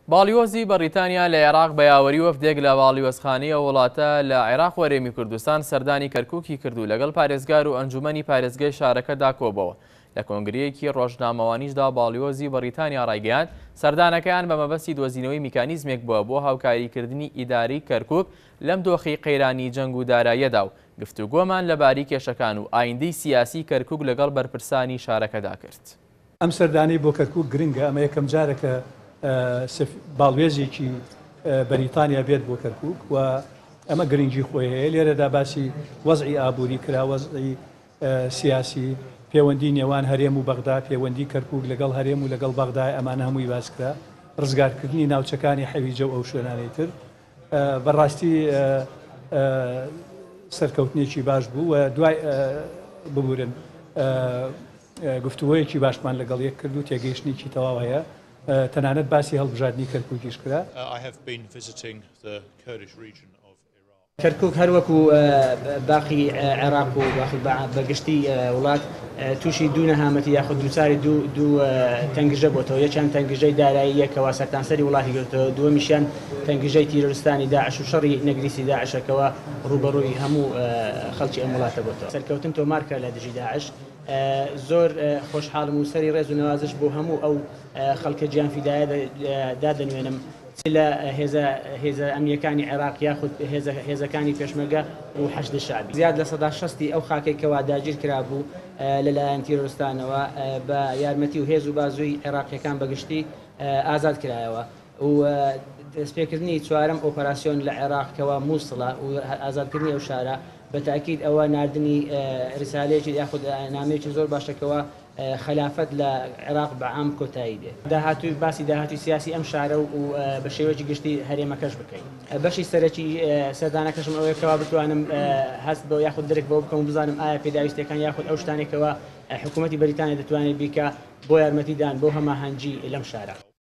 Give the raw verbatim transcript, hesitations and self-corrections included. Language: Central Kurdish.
باڵیۆزی بەریتانیا لە عێراق بە یاوەری وەفدێک لە باڵیۆزخانەی وڵاتە لە عێراق وەرێمی کوردستان سەردانی کەرکووکی کردو لەگەڵ پارێزگار و ئەنجومەنی پارێزگای شارەکەدا کۆبەوە. لە کۆنگرەیەکی ڕۆژنامەوانیشدا باڵیۆزی بەریتانیا ڕایگەیاند سەردانەکەیان بە مەبەستی دۆزینەوەی میکانیزمێک بووە بۆ هاوکاریکردنی ئیداری کەرکووک لەم دۆخی قەیرانی جەنگ و داراییەدا و گفتوگۆمان لەباری کێشەکان و ئایندەی سیاسی کەرکووک لەگەڵ بەرپرسانی شارەکەدا کرد. ئەم سەردانەی بۆ کەرکووک گرنگە، ئەمە یەکەم جارێکە باڵێزێکی بەریتانیا بێت بۆ کەرکووک و ئەمە گرنگی خۆی هەیە. لێرەدا باسی وەزعی ئابووری کرا، وەزعی سیاسی، پەیوەندی نێوان هەرێم و بەغدا، پەیوەندی کەرکووک لەگەڵ هەرێم و لەگەڵ بەغدای، ئەمانە هەمووی باس کرا، ڕزگارکردنی ناوچەکانی حەویجە و ئەو شوێنانەی تر. بەڕاستی سەرکەوتنێکی باش بوو و دوای ببورن گفتوگۆیەکی باشمان لەگەڵ یەک کرد و تێگەیشتنێکی تەواو هەیە. تەنانەت باسی هەڵبژاردننی کەرکووکیش کرا. کەرکووک هەروەکو باقی عێراق و بەگشتی وڵات تووشی دوو نەهامەتی یاخود دووچاری دوو تەنگژە بۆتەوە. یەکیان تەنگژەی داراییەکەوە سەرتاسەری وڵاتی گرتەوە، دووەمیشیان تەنگژەی تیرۆریستانی داعش و شەڕی نەگریسی داعشەکەوە ڕوبەڕووی هەموو خەڵکی ئەم وڵاتە بۆتەوە. سەرکەوتن تۆمارکە لە دژی داعش. زۆر خۆشحاڵم و سەری ڕێز و نەوازش بۆ هەموو ئەو خەڵکە گیان فیدایە دادەنوێنم لە هێزە ئەمنیەکانی عێراق یاخود هێزەکانی پێشمەرگە و حەشد شعبی. زیاد لە سەدا شەستی ئەو خاکێکەوە داگیر کرابوو لەلایەن تیرۆریستانەوە بە یارمەتی و هێز و بازووی عێراقیەکان بەگشتی ئازاد کرایەوە و دەستپێکردنی چوارەم ئۆپەراسیۆن لە عێراقەوە مووسڵە و ئازادکردنی ئەو شارە بەتاکید ئەوە نردنی ریسالەیەکی یاخود نامەیەکی زۆر باشەکەوە خلافەت لە عێراق بەعام کۆتایی دێ. داهاتوی باسی داهاتوی سیاسی ئەم شارە و بە شێوەیەکی گشتی هەرێمەکەش بکەین. بەشی سەرەکی سەردانەکەشم ئەوەیەکەوە بتوانم هەست بە یاخود درێک بەوە بکەم بزانم ئایا پێداویستەکان یاخود ئەو شتانێکەوە حکوومەتی بەریتانیا دەتوانێت بیکە بۆ یارمەتیدان بۆ هەماهەنگی لەم شارە.